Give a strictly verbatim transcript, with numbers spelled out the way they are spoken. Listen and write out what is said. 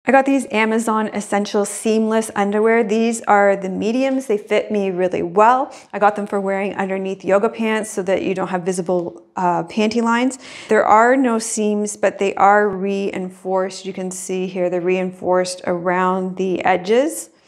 I got these Amazon Essential Seamless underwear. These are the mediums. They fit me really well. I got them for wearing underneath yoga pants so that you don't have visible uh, panty lines. There are no seams, but they are reinforced. You can see here they're reinforced around the edges.